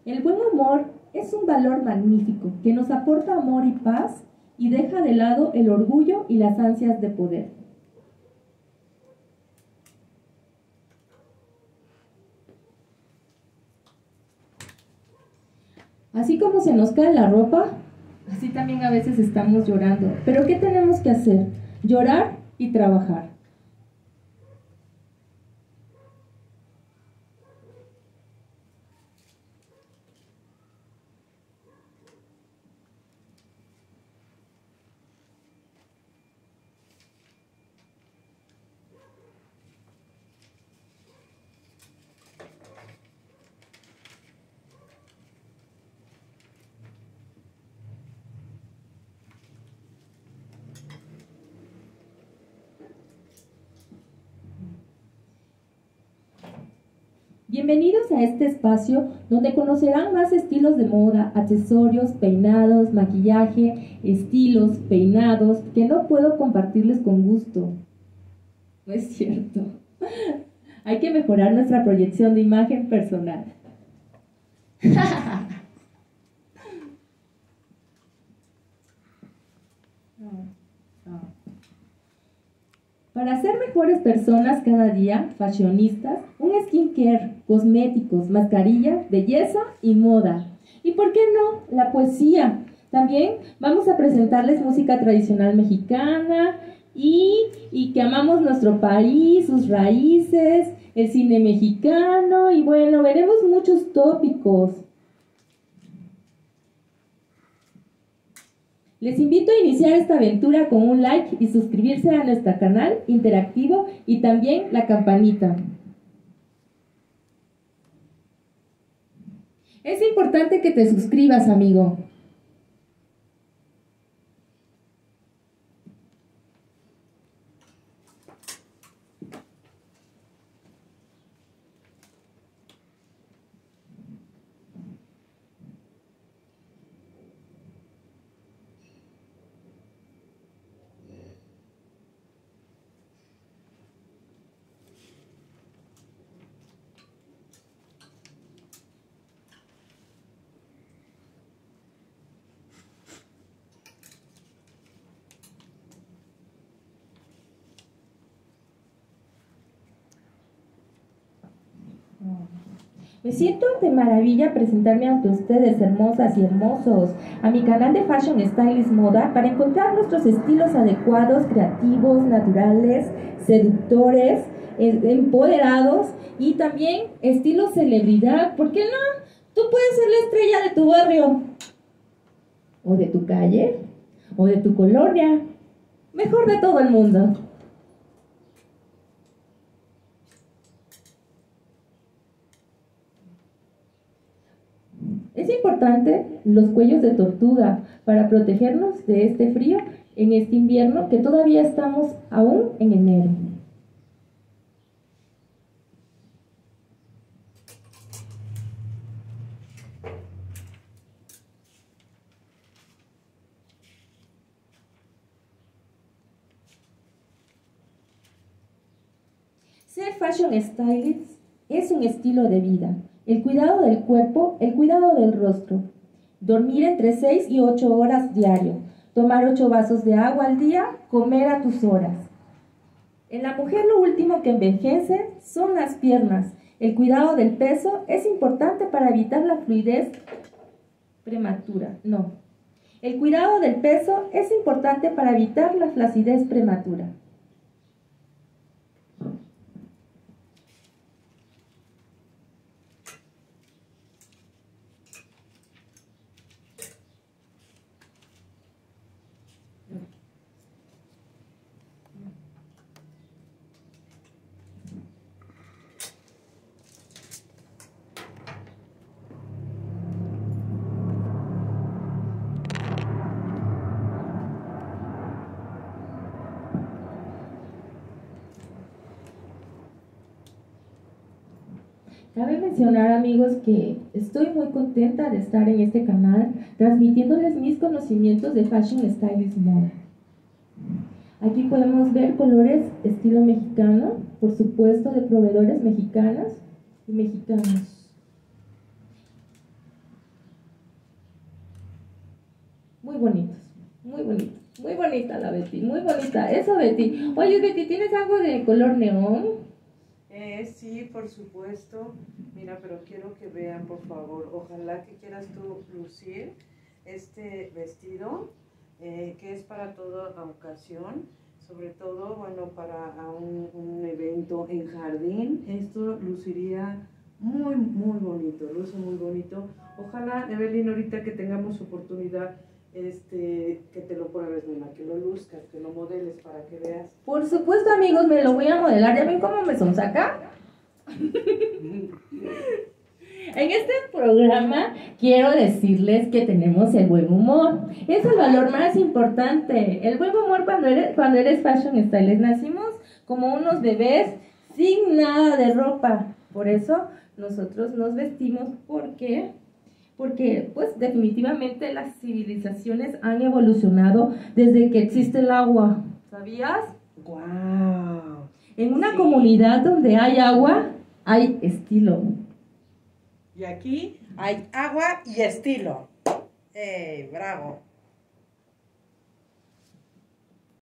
El buen humor es un valor magnífico que nos aporta amor y paz y deja de lado el orgullo y las ansias de poder. Así como se nos cae la ropa, así también a veces estamos llorando. ¿Pero qué tenemos que hacer? Llorar y trabajar. Bienvenidos a este espacio donde conocerán más estilos de moda, accesorios, peinados, maquillaje, estilos, peinados, que no puedo compartirles con gusto. No es cierto. Hay que mejorar nuestra proyección de imagen personal. Para ser mejores personas cada día, fashionistas, un skincare, cosméticos, mascarilla, belleza y moda. ¿Y por qué no? La poesía. También vamos a presentarles música tradicional mexicana y que amamos nuestro país, sus raíces, el cine mexicano y bueno, veremos muchos tópicos. Les invito a iniciar esta aventura con un like y suscribirse a nuestro canal interactivo y también la campanita. Es importante que te suscribas, amigo. Me siento de maravilla presentarme ante ustedes, hermosas y hermosos, a mi canal de Fashion Stylist Moda para encontrar nuestros estilos adecuados, creativos, naturales, seductores, empoderados y también estilo celebridad. ¿Por qué no? Tú puedes ser la estrella de tu barrio, o de tu calle, o de tu colonia, mejor de todo el mundo. Es importante los cuellos de tortuga para protegernos de este frío en este invierno que todavía estamos aún en enero. Ser fashion stylist es un estilo de vida. El cuidado del cuerpo, el cuidado del rostro. Dormir entre 6 y 8 horas diario. Tomar 8 vasos de agua al día. Comer a tus horas. En la mujer lo último que envejece son las piernas. El cuidado del peso es importante para evitar la fluidez prematura. No. El cuidado del peso es importante para evitar la flacidez prematura. Cabe mencionar, amigos, que estoy muy contenta de estar en este canal transmitiéndoles mis conocimientos de Fashion Stylist Moda. Aquí podemos ver colores estilo mexicano, por supuesto de proveedores mexicanas y mexicanos. bonitos, muy bonitos. Muy bonita la Betty, muy bonita. Eso, Betty. Oye, Betty, ¿tienes algo de color neón? Sí, por supuesto. Mira, pero quiero que vean, por favor. Ojalá que quieras tú lucir este vestido, que es para toda ocasión. Sobre todo, bueno, para un evento en jardín. Esto luciría muy, muy bonito. Luce muy bonito. Ojalá, Evelyn, ahorita que tengamos oportunidad, que te lo pruebes, nena, que lo luzcas, que lo modeles para que veas. Por supuesto, amigos, me lo voy a modelar. ¿Ya ven cómo me sonsaca? En este programa quiero decirles que tenemos el buen humor. Es el valor más importante. El buen humor cuando eres fashion stylist. Nacimos como unos bebés sin nada de ropa. Por eso nosotros nos vestimos porque pues definitivamente las civilizaciones han evolucionado desde que existe el agua. ¿Sabías? ¡Guau! En una comunidad donde hay agua, hay estilo. Y aquí hay agua y estilo. ¡Bravo!